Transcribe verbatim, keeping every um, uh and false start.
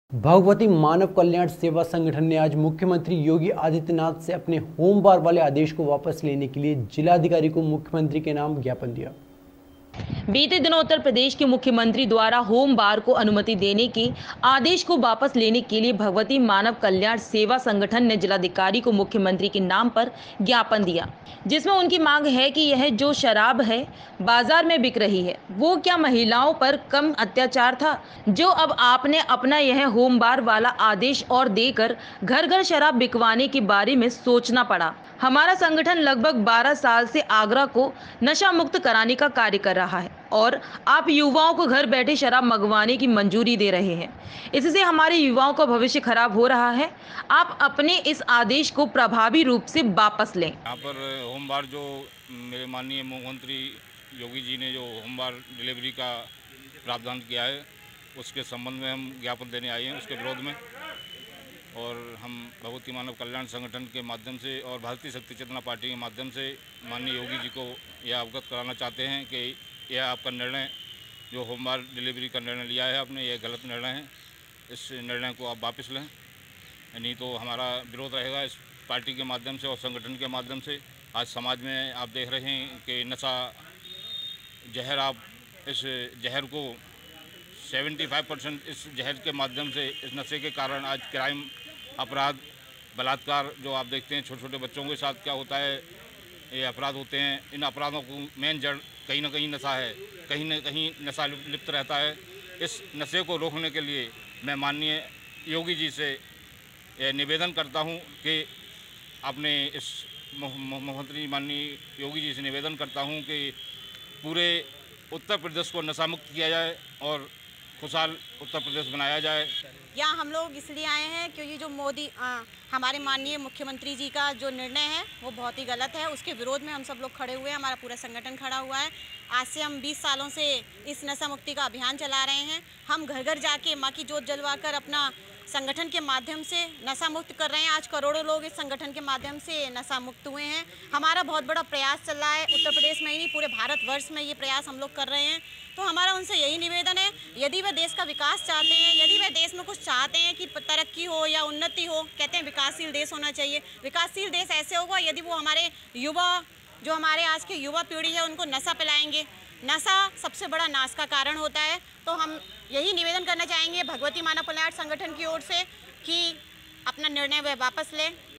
भगवती मानव कल्याण सेवा संगठन ने आज मुख्यमंत्री योगी आदित्यनाथ से अपने होम बार वाले आदेश को वापस लेने के लिए जिलाधिकारी को मुख्यमंत्री के नाम ज्ञापन दिया। बीते दिनों उत्तर प्रदेश के मुख्यमंत्री द्वारा होम बार को अनुमति देने के आदेश को वापस लेने के लिए भगवती मानव कल्याण सेवा संगठन ने जिलाधिकारी को मुख्यमंत्री के नाम पर ज्ञापन दिया, जिसमें उनकी मांग है कि यह जो शराब है बाजार में बिक रही है वो क्या महिलाओं पर कम अत्याचार था, जो अब आपने अपना यह होम बार वाला आदेश और देकर घर घर शराब बिकवाने के बारे में सोचना पड़ा। हमारा संगठन लगभग बारह साल से आगरा को नशा मुक्त कराने का कार्य कर रहा है और आप युवाओं को घर बैठे शराब मंगवाने की मंजूरी दे रहे हैं। इससे हमारे युवाओं का भविष्य खराब हो रहा है। आप अपने इस आदेश को प्रभावी रूप से वापस लें। यहाँ पर होम बार जो मेरे माननीय मुख्यमंत्री योगी जी ने जो होम बार डिलीवरी का प्रावधान किया है उसके संबंध में हम ज्ञापन देने आए हैं, उसके विरोध में। और हम भगवती मानव कल्याण संगठन के माध्यम से और भारतीय शक्ति चेतना पार्टी के माध्यम से माननीय योगी जी को यह अवगत कराना चाहते हैं कि यह आपका निर्णय जो होम बार डिलीवरी का निर्णय लिया है आपने, यह गलत निर्णय है। इस निर्णय को आप वापस लें, नहीं तो हमारा विरोध रहेगा इस पार्टी के माध्यम से और संगठन के माध्यम से। आज समाज में आप देख रहे हैं कि नशा जहर, आप इस जहर को पचहत्तर परसेंट इस जहर के माध्यम से, इस नशे के कारण आज क्राइम, अपराध, बलात्कार जो आप देखते हैं छोटे छोटे बच्चों के साथ क्या होता है, ये अपराध होते हैं। इन अपराधों को मेन जड़ कहीं ना कहीं नशा है, कहीं ना कहीं नशा लिप्त रहता है। इस नशे को रोकने के लिए मैं माननीय योगी जी से निवेदन करता हूं कि अपने इस मुख्यमंत्री माननीय योगी जी से निवेदन करता हूं कि पूरे उत्तर प्रदेश को नशा मुक्त किया जाए और खुशहाल उत्तर प्रदेश बनाया जाए। यहाँ हम लोग इसलिए आए हैं क्योंकि जो मोदी आ, हमारे माननीय मुख्यमंत्री जी का जो निर्णय है वो बहुत ही गलत है। उसके विरोध में हम सब लोग खड़े हुए हैं, हमारा पूरा संगठन खड़ा हुआ है। आज से हम बीस सालों से इस नशा मुक्ति का अभियान चला रहे हैं। हम घर घर जाके माँ की जोत जलवाकर अपना संगठन के माध्यम से नशा मुक्त कर रहे हैं। आज करोड़ों लोग इस संगठन के माध्यम से नशा मुक्त हुए हैं। हमारा बहुत बड़ा प्रयास चल रहा है, उत्तर प्रदेश में ही नहीं पूरे भारतवर्ष में ये प्रयास हम लोग कर रहे हैं। तो हमारा उनसे यही निवेदन है, यदि वह देश का विकास चाहते हैं, यदि वह देश में कुछ चाहते हैं कि तरक्की हो या उन्नति हो, कहते हैं विकासशील देश होना चाहिए। विकासशील देश ऐसे होगा यदि वो हमारे युवा, जो हमारे आज की युवा पीढ़ी है, उनको नशा पिलाएंगे। नशा सबसे बड़ा नाश का कारण होता है। तो हम यही निवेदन करना चाहेंगे भगवती मानव कल्याण संगठन की ओर से कि अपना निर्णय वह वापस लें।